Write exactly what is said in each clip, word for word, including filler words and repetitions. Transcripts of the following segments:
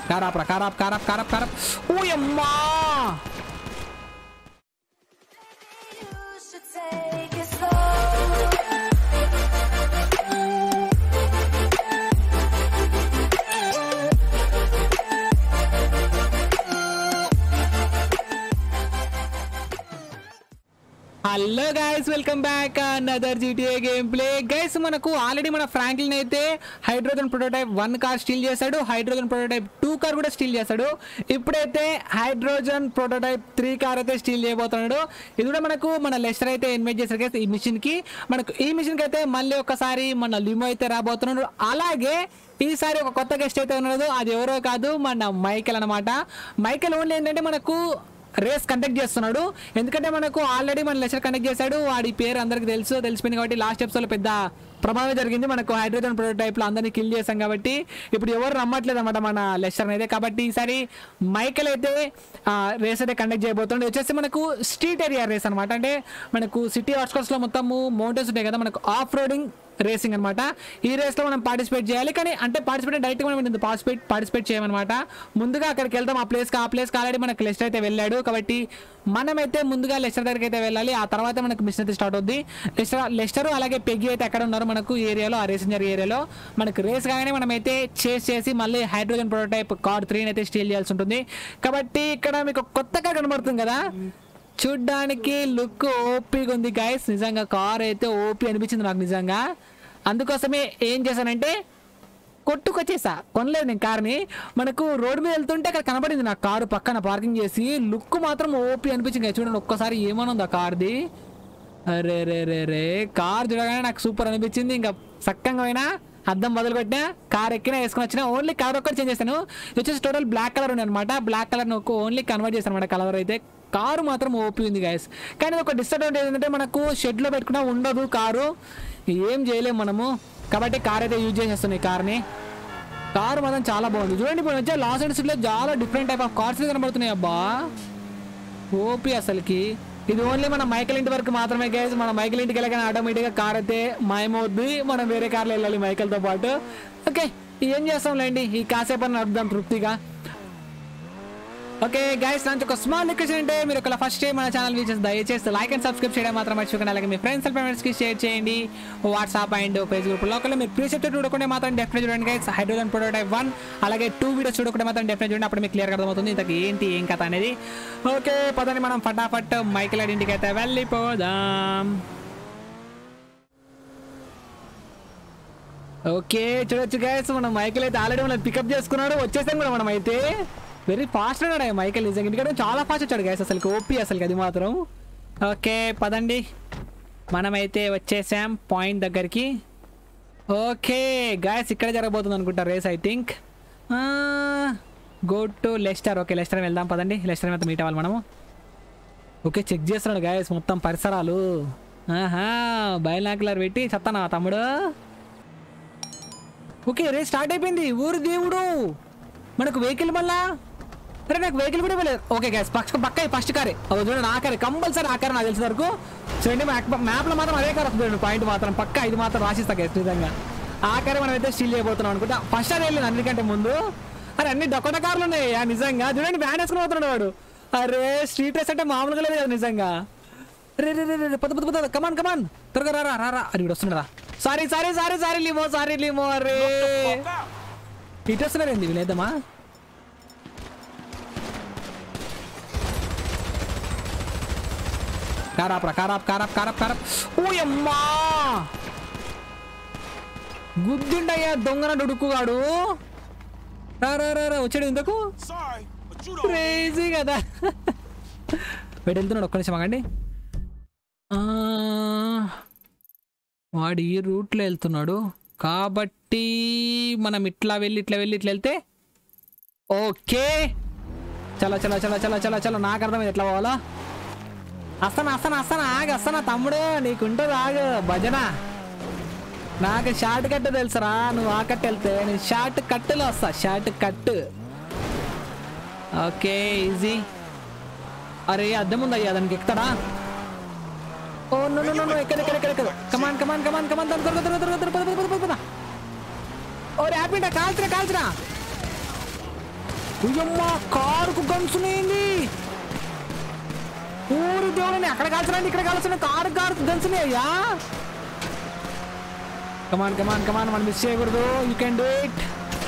కారాప్ రా కారాప్ కారాప్ కారాప్ కారాప్ ఓయమ్మా hello guys welcome back another GTA game play guys మనకు ఆల్రెడీ మన ఫ్రాంక్లిన్ అయితే hydrogen prototype one car steal చేశాడు హైడ్రోజన్ ప్రోటోటైప్ టూ కార్ కూడా స్టీల్ చేశాడు ఇప్పుడైతే హైడ్రోజన్ ప్రోటోటైప్ త్రీ కార్ అయితే స్టీల్ చేయబోతున్నాడు ఇది కూడా మనకు మన లెస్టర్ అయితే ఇన్వైట్ చేశారు గైస్ ఈ మిషన్ కి మనకు ఈ మిషన్ కి అయితే మళ్ళీ ఒకసారి మన లిమో అయితే రాబోతున్నాడు అలాగే ఈసారి ఒక కొత్త గెస్ట్ అయితే ఉన్నాడు అది ఎవరో కాదు మన మైకెల్ అనమాట మైకెల్ ఓన్లీ ఏంటంటే మనకు రేస్ కండక్ట్ చేస్తున్నాడు ఎందుకంటే మనకు ఆల్రెడీ మన లెక్చర్ కండక్ట్ చేశాడు వాడి పేరు అందరికి తెలుసు తెలిసిపోయింది కాబట్టి లాస్ట్ ఎపిసోడ్లో పెద్ద ప్రభావం జరిగింది మనకు హైడ్రోజన్ ప్రోటోటైప్లో అందరినీ కిల్ చేశాం కాబట్టి ఇప్పుడు ఎవరు నమ్మట్లేదు అనమాట మన లెక్చర్ అయితే కాబట్టి ఈసారి మైకెల్ అయితే రేస్ అయితే కండక్ట్ చేయబోతున్నాడు వచ్చేసి మనకు స్ట్రీట్ ఏరియా రేస్ అనమాట అంటే మనకు సిటీ అవుట్స్కట్స్లో మొత్తము మౌంటైన్స్ ఉంటాయి కదా మనకు ఆఫ్ రోడింగ్ రేసింగ్ అనమాట ఈ రేస్లో మనం పార్టిసిపేట్ చేయాలి కానీ అంటే పార్టిసిపేట్ డైరెక్ట్గా మనం పార్టిసిపేట్ పార్టిసిపేట్ చేయమన్నమాట ముందుగా అక్కడికి వెళ్దాం ఆ ప్లేస్కి ఆ ప్లేస్కి ఆల్రెడీ మనకు లెస్టర్ అయితే వెళ్ళాడు కాబట్టి మనమైతే ముందుగా లెస్టర్ దగ్గరికి అయితే వెళ్ళాలి ఆ తర్వాత మనకు మిషన్ అయితే స్టార్ట్ అవుద్ది లెస్టర్ లెస్టర్ అలాగే పెగ్గి అయితే ఎక్కడ ఉన్నారు మనకు ఏరియాలో ఆ రేసింగ్ జరిగే ఏరియాలో మనకు రేస్ కాగానే మనమైతే చేస్ చేసి మళ్ళీ హైడ్రోజన్ ప్రోటోటైప్ కార్ త్రీని అయితే స్టీల్ చేయాల్సి ఉంటుంది కాబట్టి ఇక్కడ మీకు కొత్తగా కనబడుతుంది కదా చూడ్డానికి లుక్ ఓపీగా ఉంది గైస్ నిజంగా కార్ అయితే ఓపీ అనిపించింది నాకు నిజంగా అందుకోసమే ఏం చేశానంటే కొట్టుకొచ్చేసా కొనలేదు నేను కార్ని మనకు రోడ్డు మీద వెళ్తుంటే అక్కడ కనబడింది నా కారు పక్కన పార్కింగ్ చేసి లుక్ మాత్రం ఓపీ అనిపించింది చూడండి ఒక్కసారి ఏమనుంది ఆ కార్ది అరే రే రే రే కార్ చూడగానే నాకు సూపర్ అనిపించింది ఇంకా సక్కంగా అయినా అద్దం మొదలు పెట్టినా కార్ ఎక్కినా వేసుకొని వచ్చినా ఓన్లీ కలర్ ఒక్కటి చేంజ్ చేస్తాను వచ్చేసి టోటల్ బ్లాక్ కలర్ ఉంది అనమాట బ్లాక్ కలర్ ఒక ఓన్లీ కన్వర్ట్ చేస్తాను అనమాట కలర్ అయితే కారు మాత్రం ఓపీ ఉంది గైస్ కానీ ఒక డిసడ్వాంటేజ్ ఏంటంటే మనకు షెడ్లో పెట్టుకున్నా ఉండదు కారు ఏం చేయలేము మనము కాబట్టి కార్ అయితే యూజ్ చేసేస్తున్నాయి కార్ని కారు మాత్రం చాలా బాగుంది చూడండి ఇప్పుడు వచ్చే లాస్ ఏంజల్స్లో చాలా డిఫరెంట్ టైప్ ఆఫ్ కార్స్ కనబడుతున్నాయి అబ్బా ఓపీ అసలుకి ఇది ఓన్లీ మన మైకిల్ ఇంటి వరకు మాత్రమే గైస్ మన మైకిల్ ఇంటికి వెళ్ళగానే ఆటోమేటిక్గా కార్ అయితే మాయమవుద్ది మనం వేరే కార్లో వెళ్ళాలి మైకిల్తో పాటు ఓకే ఏం చేస్తాంలేండి ఈ కాసేపు నడుపుదాం తృప్తిగా ఓకే గైస్ నాకు ఒక స్మాల్ రిక్వెస్ట్ అంటే మీరు ఒక ఫస్ట్ టైం మన ఛానల్ విజిట్ దయచేసి లైక్ అండ్ సబ్స్క్రైబ్ చేయడం మాత్రం మర్చిపోకండి అలాగే మీ ఫ్రెండ్స్ అండ్ ఫ్రెండ్స్కి షేర్ చేయండి వాట్సాప్ అండ్ ఫేస్బుక్ లోకల్ మీరు ప్రీసెప్ట్ చూడకుండా మాత్రం డెఫినెట్ చూడండి గైస్ హైడ్రోజన్ ప్రోటోటైప్ వన్ అలాగే టూ వీడియోస్ చూడకుండా మాత్రం డెఫినెట్ చూడండి అప్పుడు మీకు క్లియర్ అర్థమవుతుంది ఇంతకు ఏంటి ఏం కథ అనేది ఓకే పదని మనం ఫటాఫట్ మైకిల్ ఇంటికి అయితే వెళ్ళిపోదాం ఓకే చూడొచ్చు గైస్ మనం మైకిల్ అయితే ఆల్రెడీ మనం పికప్ చేసుకున్నాడు వచ్చేసాం కూడా మనం అయితే వెరీ ఫాస్ట్ ఉన్నాడు మైకిల్ నిజంగా ఎందుకంటే చాలా ఫాస్ట్ వచ్చాడు గైస్ అసలు ఓపీ అసలు అది మాత్రం ఓకే పదండి మనమైతే వచ్చేసాం పాయింట్ దగ్గరికి ఓకే గైస్ ఇక్కడ జరగబోతుంది అనుకుంటా race I think go to Lester okay Lester వెళ్దాం పదండి లెస్టర్ మీద మీట్ అవ్వాలి మనము ఓకే చెక్ చేస్తున్నాడు గైస్ మొత్తం పరిసరాలు ఆహా బైనాక్యులర్ పెట్టి చెప్తానా తమ్ముడు ఓకే రేస్ స్టార్ట్ అయిపోయింది ఊరు దేవుడు మనకు వెహికల్ మళ్ళా అరే నాకు వెహికల్ కూడా ఇవ్వలేదు ఓకే గ్యాస్ పక్క పక్క ఫస్ట్ కారే అది చూడండి ఆ కారే కంపల్సరీ ఆ కారు నాకు తెలిసిన వరకు చూడండి మ్యాప్లో మాత్రం అదే కారు వస్తుంది పాయింట్ మాత్రం పక్క ఇది మాత్రం రాసిస్తా గ్యాస్ నిజంగా ఆ కారే మనం అయితే స్టీల్ చేయబోతున్నాం అనుకుంటా ఫస్ట్ అది వెళ్ళింది అన్నికంటే ముందు అరే అన్ని డొక్కట కార్లు ఉన్నాయి నిజంగా చూడండి వ్యాన్ వేసుకుని పోతున్నాడు వాడు అరే స్ట్రీట్ రేస్ అంటే మామూలుగా లేదు కదా నిజంగా రే రే రే పద పద పద కమాన్ కమాన్ త్వరగా రారా రారా అది ఇప్పుడు వస్తున్నారా sorry sorry sorry sorry limo sorry limo అరే ఇటు వస్తున్నారు ఏంది లేదమ్మా కారాప్ రా కారాప్ కారాప్ కారాప్ కారాప్ ఓయమ్మా గుద్దుండయ్యా దొంగన డుడుకుగాడు రా రా రా వచ్చాడు ఇంతకు క్రేజీ కదా బయట వెళ్తున్నాడు ఒక్క నిమిషం ఆగండి వాడు ఈ రూట్లో వెళ్తున్నాడు కాబట్టి మనం ఇట్లా వెళ్ళి ఇట్లా వెళ్ళి ఇట్లా వెళ్తే ఓకే చలో చలో చలో చలో చలో చలో నాకు అర్థమైంది ఎట్లా పోవాలో వస్తాను వస్తాను వస్తాను ఆగ వస్తానా తమ్ముడు నీకుంటుంది ఆగు భజన నాకు షార్ట్ కట్ తెలుసురా నువ్వు ఆ కట్ వెళ్తే నేను షార్ట్ కట్టులో వస్తా షార్ట్ కట్ ఓకే ఈజీ అరే అద్దం ఉంది అయ్యా దానికి ఎక్కుతాడా ఓ నో నో నో ఎక్కడ ఎక్కడ ఎక్కడ ఎక్కడ కమాన్ కమాన్ కమాన్ కమాన్ త్వరగా త్వరగా త్వరగా త్వరగా పద పద పద పద ఓ ర్యాపిడ్ కాల్చరా కాల్చరా అయ్యమ్మా కారుకు గన్సునేంది ఊరి దేవుని అక్కడ కాల్చరండి ఇక్కడ కాల్చిన కారు కారు గన్సునే అయ్యా కమాన్ కమాన్ కమాన్ మనం మిస్ చేయకూడదు you can do it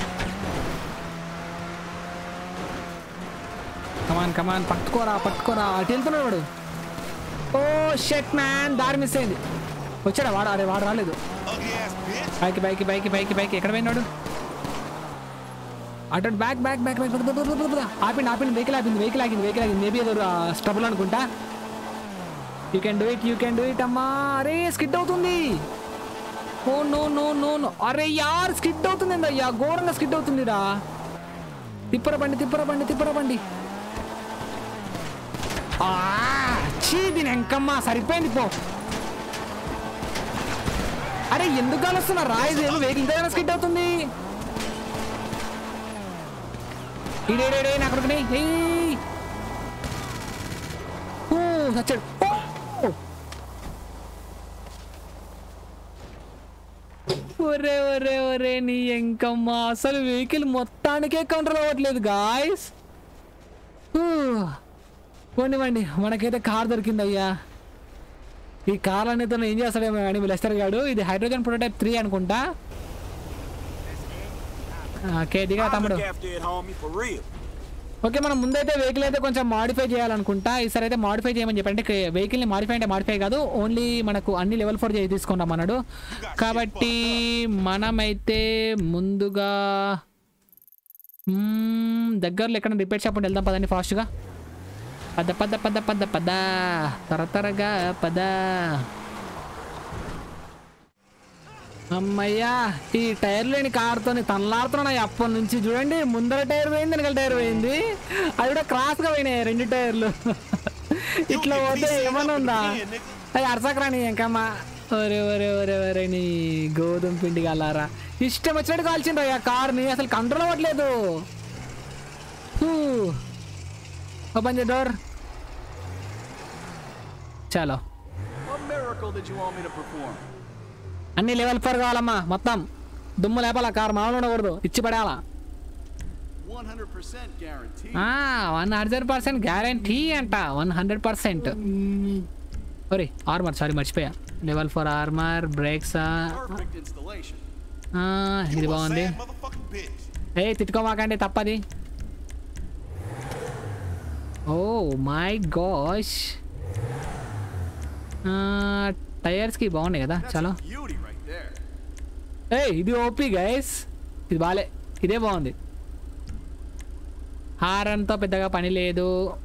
come on come on పట్టుకోరా పట్టుకోరా అటు వెళ్తున్నాడు వాడు ఓ షెట్ మ్యాన్ దారి మిస్ అయింది వచ్చాడా వాడు అరే వాడు రాలేదు bike bike bike bike bike ఎక్కడ పోయినాడు అటు బ్యాక్ బ్యాక్ బ్యాక్ బ్యాక్ ఆపిండి ఆపిండి వెహికల్ ఆపింది వెహికల్ ఆగింది వెహికల్ ఆగింది మేబీ ఏదో స్ట్రబుల్ అనుకుంటా you can do it you can do it అమ్మా అరే స్కిడ్ అవుతుంది oh no no no no అరే యార్ స్కిడ్ అవుతుంది అయ్యా ఘోరంగా స్కిడ్ అవుతుందిరా తిప్పర బండి తిప్పర బండి తిప్పర బండి చీది ఎంకమ్మా సరిపోయింది పో అరే ఎందుకు కాలుస్తున్నా రాయిది ఏమో వెహికల్ దగ్గర స్కిడ్ అవుతుంది ఇడే నాకు చచ్చాడు ఒరే ఒరే ఒరే నీ ఎంకమ్మా అసలు వెహికల్ మొత్తానికే కంట్రోల్ అవ్వట్లేదు గాయస్ పోనివ్వండి మనకైతే కార్ దొరికింది అయ్యా ఈ కార్ అనేది ఏం చేస్తాడేమో కానీ లెస్టర్ గాడు ఇది హైడ్రోజన్ ప్రోటోటైప్ త్రీ అనుకుంటా ఓకే దిగా తమ్ముడు ఓకే మనం ముందైతే వెహికల్ అయితే కొంచెం మాడిఫై చేయాలనుకుంటా ఈసారి అయితే మాడిఫై చేయమని చెప్పి అంటే వెహికల్ని మాడిఫై అంటే మాడిఫై కాదు ఓన్లీ మనకు అన్ని లెవెల్ ఫోర్ చేసి తీసుకుంటాం అన్నాడు కాబట్టి మనమైతే ముందుగా దగ్గరలో ఎక్కడ రిపేర్ షాప్ వెళ్దాం పదండి ఫాస్ట్గా పద పద పద పద పద త్వర త్వరగా పద అమ్మయ్యా ఈ టైర్ లేని కారుతో తనలాడుతున్నాయి అప్పటి నుంచి చూడండి ముందర టైర్ పోయింది వెనకాల టైర్ పోయింది అది కూడా క్రాస్గా పోయినాయి రెండు టైర్లు ఇట్లా పోతే ఏమన్నా ఉందా అది అరసకరాని ఇంకమ్మా ఒరే ఒరే ఒరే ఒరే నీ గోధుమ పిండి కలారా ఇష్టం వచ్చినట్టు కాల్చిండ్రు ఆ కార్ని అసలు కంట్రోల్ అవ్వట్లేదు ఓపెన్ ది డోర్ చలో అన్ని లెవెల్ ఫోర్ కావాలమ్మా మొత్తం దుమ్ము లేపాలా కారు మామూలు ఉండకూడదు ఇచ్చి పడేయాలా వన్ హండ్రెడ్ పర్సెంట్ గ్యారంటీ అంట వన్ హండ్రెడ్ పర్సెంట్ ఒరే ఆర్మర్ సారీ మర్చిపోయా లెవెల్ ఫోర్ ఆర్మర్ బ్రేక్స్ ఇది బాగుంది ఏ తిట్టుకోమాకండి తప్పది ఓ మై గాష్ టైర్స్కి బాగున్నాయి కదా చలో ఏ ఇది ఓపీ గైస్ ఇది బాలే ఇదే బాగుంది హారన్తో పెద్దగా పని లేదు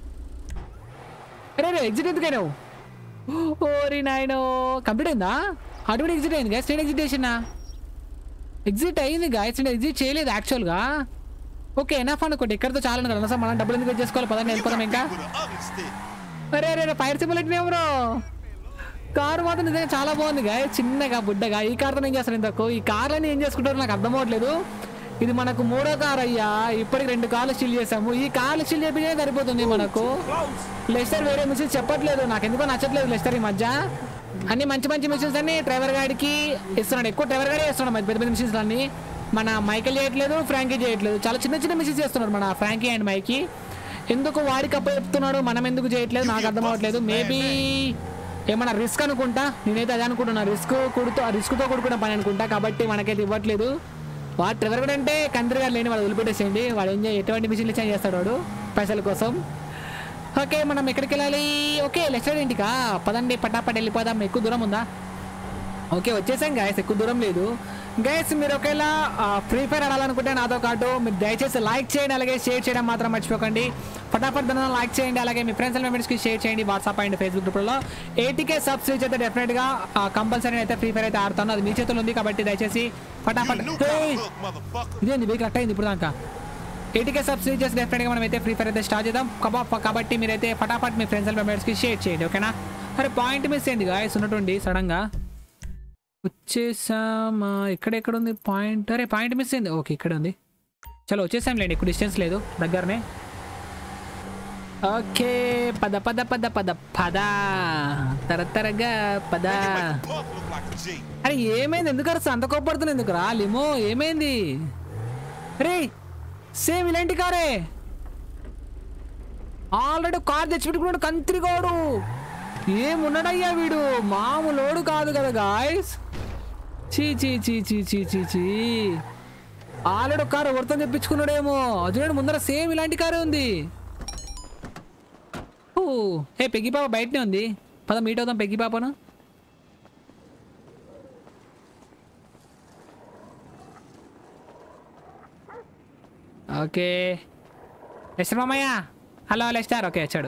అరే ఎగ్జిట్ ఎందుకైనా ఓరి నాయనో కంప్లీట్ అయిందా ఆటోమేటిక్ ఎగ్జిట్ అయింది గైస్ నేను ఎగ్జిట్ చేసినా ఎగ్జిట్ అయింది గైస్ నేను ఎగ్జిట్ చేయలేదు యాక్చువల్గా ఓకే ఎనఫ్ అనుకోండి ఇక్కడితో చాలా కదా సార్ మనం డబ్బులు ఎందుకు చేసుకోవాలి పదండి వెళ్ళిపోతాం ఇంకా అరే అరే ఫైర్ సింబల్ ఎట్టినా బ్రో కారు మాత్రం నిజంగా చాలా బాగుంది గా చిన్నగా బుడ్డగా ఈ కార్తో ఏం చేస్తారు ఇంతకు ఈ కార్లని ఏం చేసుకుంటారో నాకు అర్థం అవ్వట్లేదు ఇది మనకు మూడో కార్ అయ్యా ఇప్పటికి రెండు కార్లు స్టిల్ చేసాము ఈ కార్లు స్టిల్ చేపించే సరిపోతుంది మనకు లెస్టర్ వేరే మిషన్స్ చెప్పట్లేదు నాకు ఎందుకో నచ్చట్లేదు లెస్టర్ ఈ మధ్య అన్ని మంచి మంచి మిషన్స్ అన్ని డ్రైవర్ గాడికి ఇస్తున్నాడు ఎక్కువ డ్రైవర్ గాడే ఇస్తున్నాడు పెద్ద పెద్ద మిషన్స్ అన్ని మన మైకిల్ చేయట్లేదు ఫ్రాంకీ చేయట్లేదు చాలా చిన్న చిన్న మిషన్స్ చేస్తున్నారు మన ఫ్రాంకీ అండ్ మైకి ఎందుకు వాడికి అప్ప చెప్తున్నాడు మనం ఎందుకు చేయట్లేదు నాకు అర్థం అవ్వట్లేదు మేబీ ఏమన్నా రిస్క్ అనుకుంటా నేనైతే అదే అనుకుంటున్నా రిస్క్ కుడుతూ రిస్క్తో కూడుకున్న పని అనుకుంటా కాబట్టి మనకైతే ఇవ్వట్లేదు వాడు డ్రైవర్ కూడా అంటే కంట్రీ గారు లేని వాడు వదిలిపెట్టేసేయండి వాడు ఏం ఎటువంటి మిషన్లు చేంజ్ చేస్తాడు వాడు పైసల కోసం ఓకే మనం ఎక్కడికి వెళ్ళాలి ఓకే లెక్చర్ ఇంటికా పదండి పటాపట్ వెళ్ళిపోదాం ఎక్కువ దూరం ఉందా ఓకే వచ్చేసాం గైస్ ఎక్కువ దూరం లేదు గైస్ మీరు ఒకేలా ఫ్రీ ఫైర్ ఆడాలనుకుంటే నాతో పాటు మీరు దయచేసి లైక్ చేయండి అలాగే షేర్ చేయడం మాత్రం మర్చిపోకండి ఫటాఫట్ దాన్ని లైక్ చేయండి అలాగే మీ ఫ్రెండ్స్ అండ్ మెంబర్స్కి షేర్ చేయండి వాట్సాప్ అండ్ ఫేస్బుక్ గ్రూప్లో ఎయిటీకే సబ్స్ రీచ్ అయితే డెఫినెట్గా కంపల్సరీ అయితే ఫ్రీ ఫైర్ అయితే ఆడుతాను అది మీ చేతుల్లో ఉంది కాబట్టి దయచేసి ఫటాఫట్ ఇదేంది మీకు కరెక్ట్ అయింది ఇప్పుడు దాకా ఎయిటీకే సబ్స్ రీచ్ చేసి డెఫినెట్గా మనం అయితే ఫ్రీ ఫైర్ అయితే స్టార్ట్ చేద్దాం కాబట్టి మీరైతే ఫటాఫట్ మీ ఫ్రెండ్స్ అండ్ మెంబర్స్కి షేర్ చేయండి ఓకేనా అరే పాయింట్ మిస్ అయింది గాయస్ ఉన్నటువంటి సడన్గా వచ్చేసామా ఇక్కడ ఉంది పాయింట్ అరే పాయింట్ మిస్ అయింది ఓకే ఇక్కడ ఉంది చలో వచ్చేసాం లేండి ఎక్కువ డిస్టెన్స్ లేదు దగ్గరనే ఓకే పద పద పద పద పద తర తరగా పద అరే ఏమైంది ఎందుకు అరస అంత కోపడుతుంది ఎందుకు రా లిమో ఏమైంది రే సేమ్ ఇలాంటి కారే ఆల్రెడీ కార్ తెచ్చిపెట్టుకున్నాడు కంత్రికోడు. ఏమున్నాడయ్యా వీడు, మామూలోడు కాదు కదా గాయస్. చీ చీ చీ చీ చీ చీ చీ ఆల్రెడీ కారు వర్తం తెప్పించుకున్నాడేమో. చూడండి ముందర సేమ్ ఇలాంటి కారే ఉంది. ఓ ఏ పెగ్గి పాప బయటనే ఉంది, పద మీట్ అవుదాం పెగ్గి పాపను. ఓకే లెస్టర్ మామయ్య, హలో లెస్టర్. ఓకే వచ్చాడు.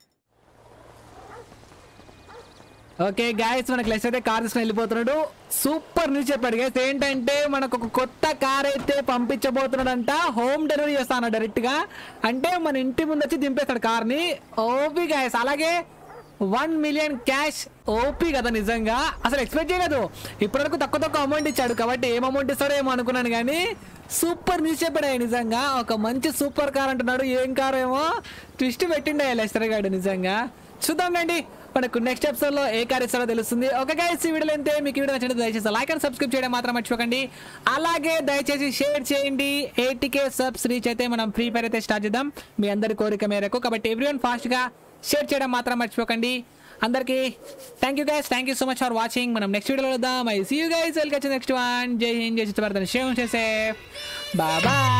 ఓకే గాయస్ మనకు లెస్టర్ అయితే కార్ తీసుకుని వెళ్ళిపోతున్నాడు. సూపర్ న్యూస్ చెప్పాడు గైస్. ఏంటంటే మనకు ఒక కొత్త కార్ అయితే పంపించబోతున్నాడంట. హోమ్ డెలివరీ చేస్తాను డైరెక్ట్ గా, అంటే మన ఇంటి ముందు వచ్చి దింపేస్తాడు కార్ని. OP guys. అలాగే వన్ మిలియన్ క్యాష్. ఓపీ కదా నిజంగా, అసలు ఎక్స్పెక్ట్ చేయలేదు. ఇప్పటివరకు తక్కువ తక్కువ అమౌంట్ ఇచ్చాడు కాబట్టి ఏం అమౌంట్ ఇస్తాడో ఏమో అనుకున్నాను, కానీ సూపర్ న్యూస్ చెప్పాడు నిజంగా. ఒక మంచి సూపర్ కార్ అంటున్నాడు. ఏం కార్ ఏమో ట్విస్ట్ పెట్టిండే లెస్టర్ గాడు నిజంగా. చూద్దాంలేండి మనకు నెక్స్ట్ ఎపిసోడ్ లో ఏ కార్ ఇస్తారో తెలుస్తుంది. ఓకే గైస్, ఈ వీడియో అయితే మీకు వీడియో నచ్చినట్టు దయచేసి లైక్ అండ్ సబ్స్క్రైబ్ చేయడం మాత్రం మర్చిపోకండి. అలాగే దయచేసి షేర్ చేయండి. ఎయిటీ కే సబ్స్ రీచ్ అయితే మనం ఫ్రీ ఫైర్ అయితే స్టార్ట్ చేద్దాం మీ అందరి కోరిక మేరకు. కాబట్టి ఎవ్రీవన్ ఫాస్ట్ గా షేర్ చేయడం మాత్రం మర్చిపోకండి. అందరికి thank you guys, thank you so much for watching. మనం నెక్స్ట్ వీడియోలో వద్దాం. I see you guys, welcome next one. జై హింద్, జై చిత్తభారత్, శివం చేసే బాయ్ బాయ్.